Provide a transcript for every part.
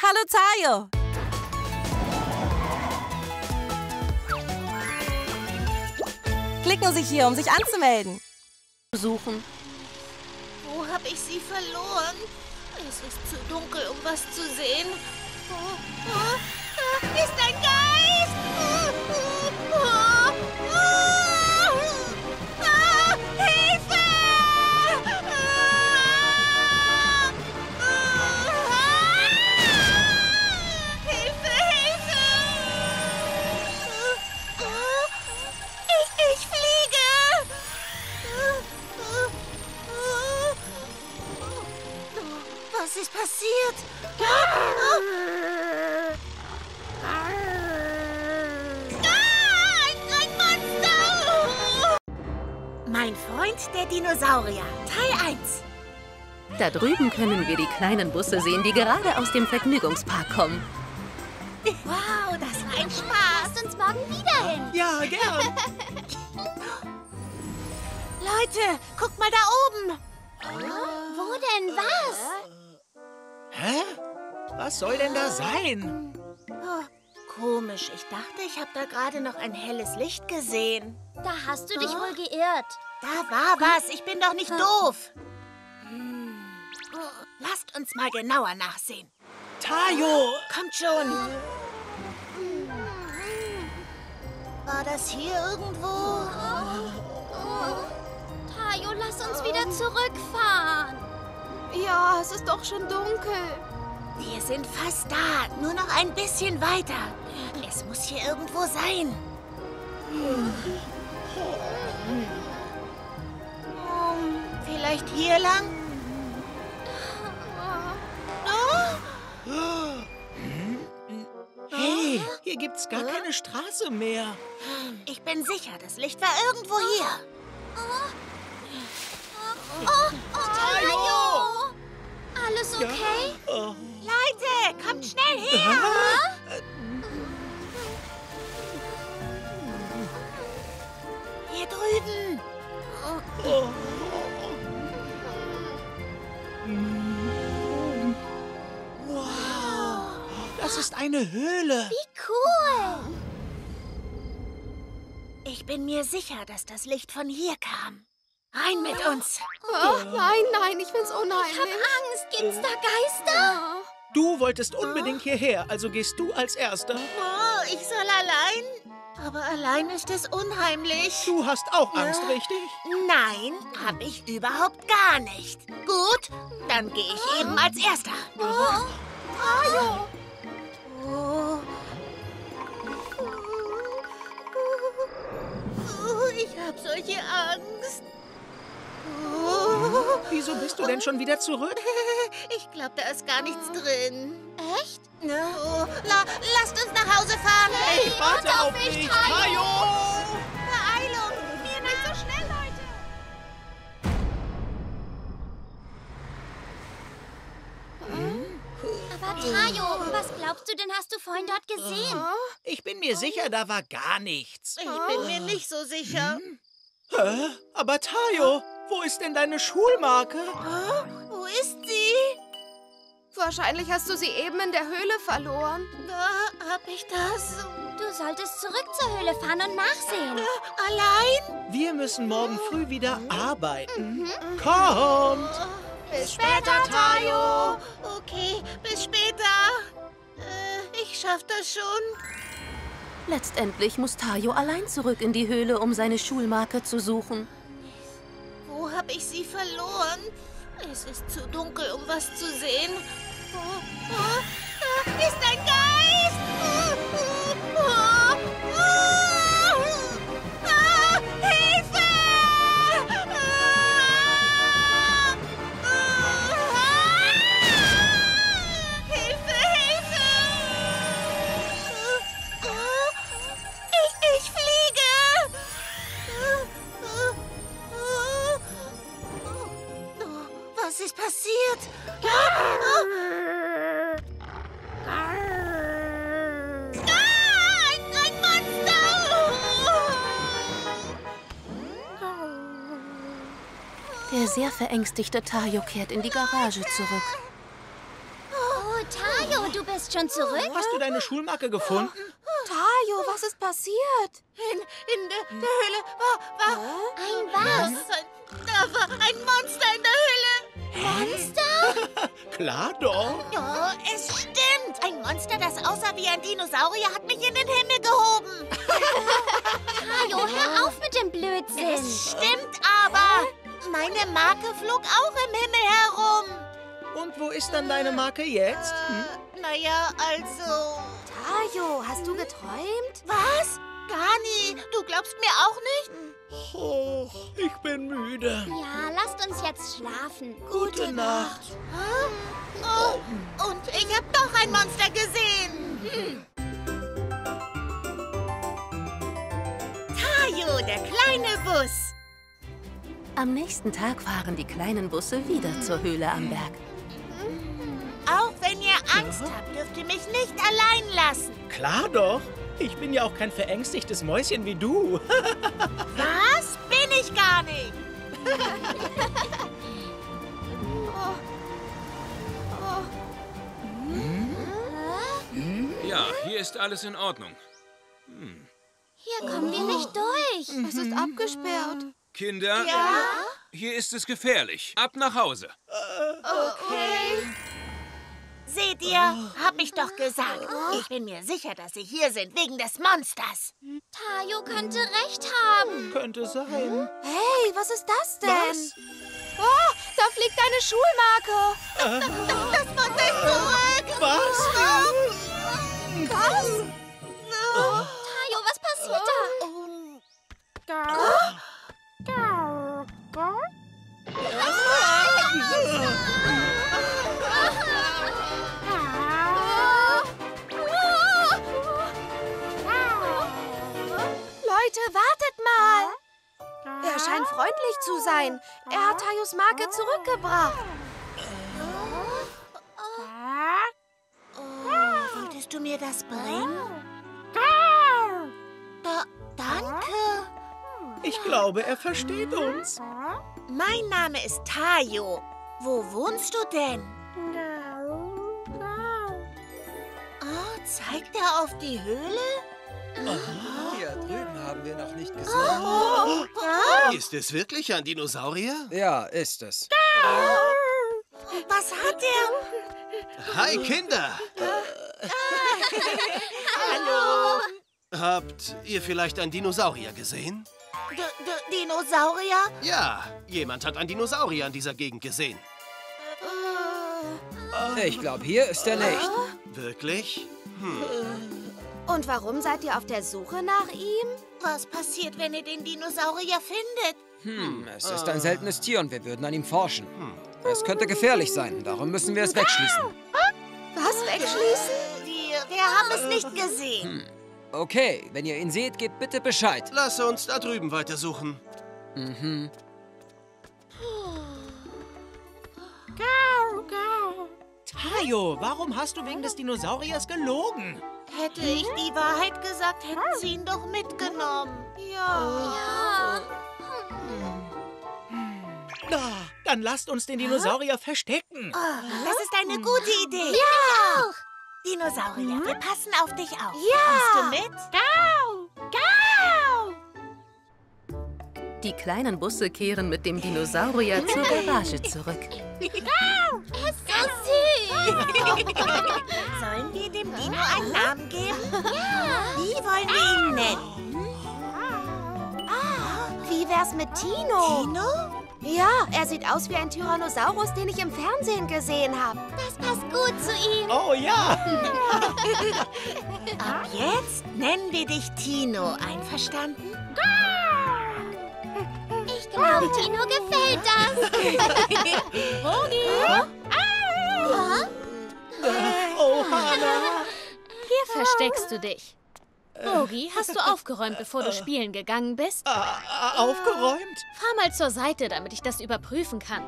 Hallo, Tayo. Klicken Sie hier, um sich anzumelden. Suchen. Wo habe ich sie verloren? Es ist zu dunkel, um was zu sehen. Da ist ein Geist! Hilfe! Hilfe, Hilfe! Ich fliege! Was ist passiert? Ein Monster! Mein Freund, der Dinosaurier, Teil 1. Da drüben können wir die kleinen Busse sehen, die gerade aus dem Vergnügungspark kommen. Wow, das war ein Spaß. Lasst uns morgen wieder hin. Ja, gern. Leute, guckt mal da oben. Wo denn was? Hä? Was soll denn da sein? Oh, komisch. Ich dachte, ich habe da gerade noch ein helles Licht gesehen. Da hast du dich wohl geirrt. Da war was. Ich bin doch nicht doof. Lasst uns mal genauer nachsehen. Tayo! Kommt schon. War das hier irgendwo? Tayo, lass uns wieder zurückfahren. Ja, es ist doch schon dunkel. Wir sind fast da. Nur noch ein bisschen weiter. Es muss hier irgendwo sein. Vielleicht hier lang? Hey, hier gibt's gar keine Straße mehr. Ich bin sicher, das Licht war irgendwo hier. Tayo! Alles okay? Oh. Leute, kommt schnell her! Hier drüben. Oh. Wow, das ist eine Höhle. Wie cool. Ich bin mir sicher, dass das Licht von hier kam. Rein mit uns. Oh, nein, ich find's unheimlich. Ich hab Angst. Gibt's da Geister? Du wolltest unbedingt hierher, also gehst du als Erster. Oh, ich soll allein? Aber allein ist es unheimlich. Du hast auch Angst, richtig? Nein, hab ich überhaupt gar nicht. Gut, dann gehe ich eben als Erster. Tayo. Ich hab solche Angst. Wieso bist du denn schon wieder zurück? Ich glaube, da ist gar nichts drin. Echt? Lasst uns nach Hause fahren. Hey, warte auf mich, Tayo! Beeilung! Mir nicht so schnell, Leute! Aber Tayo, was glaubst du denn, hast du vorhin dort gesehen? Ich bin mir sicher, da war gar nichts. Ich bin mir nicht so sicher. Hä? Aber Tayo, wo ist denn deine Schulmarke? Wo ist sie? Wahrscheinlich hast du sie eben in der Höhle verloren. Hab ich das? Du solltest zurück zur Höhle fahren und nachsehen. Allein? Wir müssen morgen früh wieder arbeiten. Kommt! Bis später, Tayo. Okay, bis später. Ich schaff das schon. Letztendlich muss Tayo allein zurück in die Höhle, um seine Schulmarke zu suchen. Wo hab ich sie verloren? Es ist zu dunkel, um was zu sehen. Da ist ein Geist! Hilfe! Hilfe, Hilfe! Ich fliege! Was ist passiert? Ein Monster! Der sehr verängstigte Tayo kehrt in die Garage zurück. Oh, Tayo, du Du bist schon zurück? Hast du deine Schulmarke gefunden? Tayo, was ist passiert? In der Höhle war Ein was? Da war ein Monster in der Höhle. Monster? Klar doch. Oh, es stimmt. Ein Monster, das aussah wie ein Dinosaurier, hat mich in den Himmel gehoben. Tayo, hör auf mit dem Blödsinn. Es stimmt aber. Meine Marke flog auch im Himmel herum. Und wo ist dann deine Marke jetzt? Naja, also... Tayo, hast du geträumt? Was? Gar nie. Du glaubst mir auch nicht? Oh, ich bin müde. Ja, lasst uns jetzt schlafen. Gute Nacht. Oh, und ich habe doch ein Monster gesehen. Tayo, der kleine Bus. Am nächsten Tag fahren die kleinen Busse wieder zur Höhle am Berg. Auch wenn ihr Angst habt, dürft ihr mich nicht allein lassen. Klar doch. Ich bin ja auch kein verängstigtes Mäuschen wie du. Was? Bin ich gar nicht. Ja, hier ist alles in Ordnung. Hier kommen wir nicht durch. Es ist abgesperrt. Kinder, hier ist es gefährlich. Ab nach Hause. Seht ihr? Hab ich doch gesagt. Ich bin mir sicher, dass sie hier sind, wegen des Monsters. Tayo könnte recht haben. Könnte sein. Hey, was ist das denn? Was? Oh, da fliegt deine Schulmarke. Das Monster ist zurück. Was? Was? Tayo, was passiert da? Leute, wartet mal. Er scheint freundlich zu sein. Er hat Tayos Marke zurückgebracht. Wolltest du mir das bringen? Danke. Ich glaube, er versteht uns. Mein Name ist Tayo. Wo wohnst du denn? Oh, zeigt er auf die Höhle? Hier drüben haben wir noch nicht gesehen. Ist es wirklich ein Dinosaurier? Ja, ist es. Was hat er? Hi, Kinder! Hallo. Habt ihr vielleicht einen Dinosaurier gesehen? Dinosaurier? Ja, jemand hat einen Dinosaurier in dieser Gegend gesehen. Ich glaube, hier ist er nicht. Wirklich? Und warum seid ihr auf der Suche nach ihm? Was passiert, wenn ihr den Dinosaurier findet? Es ist ein seltenes Tier und wir würden an ihm forschen. Es könnte gefährlich sein, darum müssen wir es wegschließen. Was, wegschließen? Wir haben es nicht gesehen. Okay, wenn ihr ihn seht, gebt bitte Bescheid. Lass uns da drüben weitersuchen. Tayo, warum hast du wegen des Dinosauriers gelogen? Hätte ich die Wahrheit gesagt, hätten sie ihn doch mitgenommen. Ja. Na, dann lasst uns den Dinosaurier verstecken. Das ist eine gute Idee. Ja. Dinosaurier, wir passen auf dich auf. Ja. Kommst du mit? Gau! Die kleinen Busse kehren mit dem Dinosaurier zur Garage zurück. Er ist so süß. Sollen wir dem Dino einen Namen geben? Ja. Wie wollen wir ihn nennen? Wie wär's mit Tino? Tino? Ja, er sieht aus wie ein Tyrannosaurus, den ich im Fernsehen gesehen habe. Das passt gut zu ihm. Oh ja. Ab jetzt nennen wir dich Tino. Einverstanden? Ich glaube, Tino gefällt das. Oh, Hannah. Hier versteckst du dich. Bogi, hast du aufgeräumt, bevor du spielen gegangen bist? Aufgeräumt? Fahr mal zur Seite, damit ich das überprüfen kann.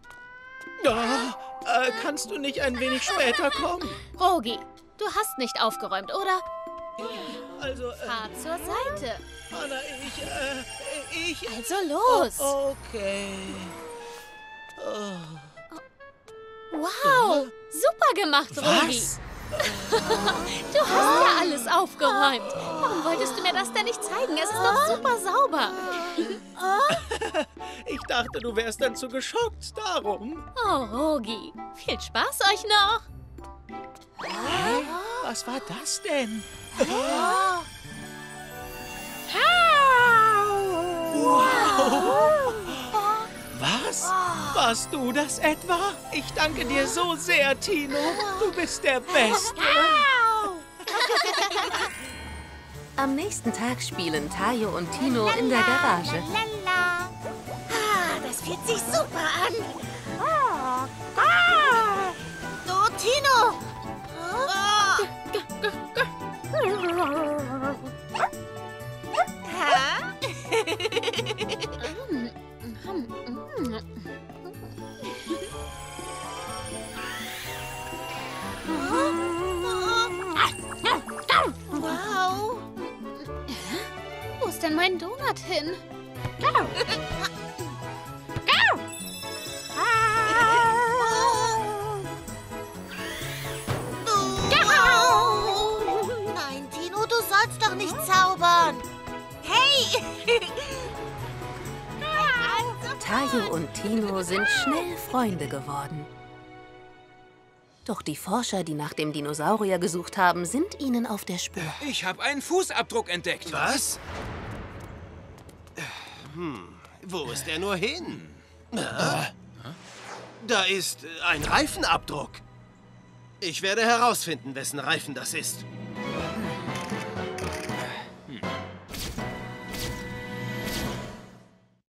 Kannst du nicht ein wenig später kommen? Bogi, du hast nicht aufgeräumt, oder? Also, Fahr zur Seite. Hannah, ich... Also los. Okay. Wow, super gemacht, Bogi. Was? Du hast ja alles aufgeräumt. Warum wolltest du mir das denn nicht zeigen? Es ist doch super sauber. Ich dachte, du wärst dann zu geschockt, darum. Oh, Rogi, viel Spaß euch noch. Was war das denn? Wow! Was? Warst du das etwa? Ich danke dir so sehr, Tino. Du bist der Beste. Am nächsten Tag spielen Tayo und Tino in der Garage. Lala. Das fühlt sich super an. Du, Tino. Wow. Wo ist denn mein Donut hin? Nein, Tino, du sollst doch nicht zaubern. Hey! Tayo und Tino sind schnell Freunde geworden. Doch die Forscher, die nach dem Dinosaurier gesucht haben, sind ihnen auf der Spur. Ich habe einen Fußabdruck entdeckt. Was? Wo ist er nur hin? Da ist ein Reifenabdruck. Ich werde herausfinden, wessen Reifen das ist.